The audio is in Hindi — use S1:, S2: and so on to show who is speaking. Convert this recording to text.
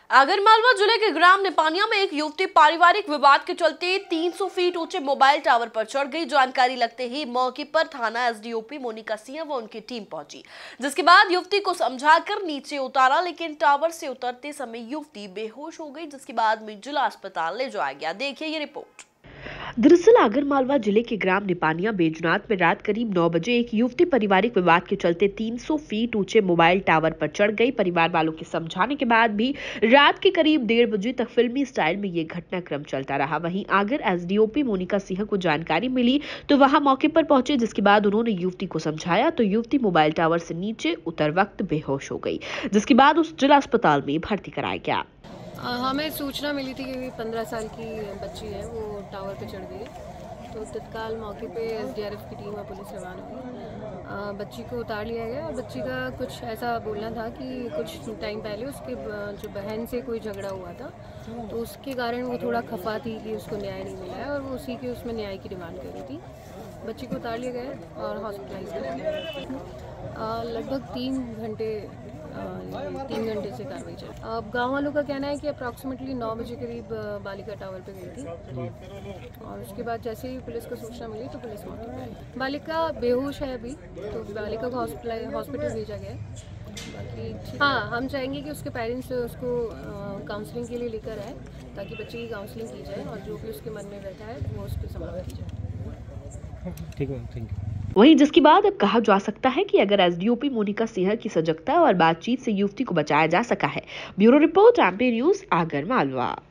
S1: आगरमालवा जिले के ग्राम निपानिया में एक युवती पारिवारिक विवाद के चलते 300 फीट ऊंचे मोबाइल टावर पर चढ़ गई। जानकारी लगते ही मौके पर थाना एसडीओपी मोनिका सिंह व उनकी टीम पहुंची, जिसके बाद युवती को समझाकर नीचे उतारा, लेकिन टावर से उतरते समय युवती बेहोश हो गई, जिसके बाद में जिला अस्पताल ले जाया गया। देखिए ये रिपोर्ट। दरअसल आगरमालवा जिले के ग्राम निपानिया बैजनाथ में रात करीब 9 बजे एक युवती पारिवारिक विवाद के चलते 300 फीट ऊंचे मोबाइल टावर पर चढ़ गई। परिवार वालों के समझाने के बाद भी रात के करीब 1:30 बजे तक फिल्मी स्टाइल में ये घटनाक्रम चलता रहा। वहीं आगर एसडीओपी मोनिका सिंह को जानकारी मिली तो वहां मौके पर पहुंचे, जिसके बाद उन्होंने युवती को समझाया तो युवती मोबाइल टावर से नीचे उतर वक्त बेहोश हो गई, जिसके बाद उस जिला अस्पताल में भर्ती कराया गया।
S2: हमें सूचना मिली थी कि 15 साल की बच्ची है, वो टावर पे चढ़ गई, तो तत्काल मौके पे एसडीआरएफ की टीम और पुलिस रवाना हुई। बच्ची को उतार लिया गया और बच्ची का कुछ ऐसा बोलना था कि कुछ टाइम पहले उसके जो बहन से कोई झगड़ा हुआ था, तो उसके कारण वो थोड़ा खफा थी कि उसको न्याय नहीं मिला है और वो उसी के उसमें न्याय की डिमांड कर रही थी। बच्ची को उतार लिया गया और हॉस्पिटलाइज किया गया। लगभग 3 घंटे से कार्रवाई चल। अब गाँव वालों का कहना है कि अप्रॉक्सीमेटली 9 बजे करीब बालिका टावर पे गई थी और उसके बाद जैसे ही पुलिस को सूचना मिली तो पुलिस मौके पे आई। बालिका बेहोश है अभी, तो बालिका को हॉस्पिटल भेजा गया है। बाकी हाँ, हम चाहेंगे कि उसके पेरेंट्स उसको काउंसलिंग के लिए लेकर आए, ताकि बच्चे की काउंसलिंग की जाए और जो भी उसके मन में बैठा है वो उसकी समाप्त की जाए।
S3: ठीक है, थैंक यू।
S1: वहीं जिसके बाद अब कहा जा सकता है कि अगर एसडीओपी मोनिका सिंह की सजगता और बातचीत से युवती को बचाया जा सका है। Bureau report, MP news, Agar Malwa.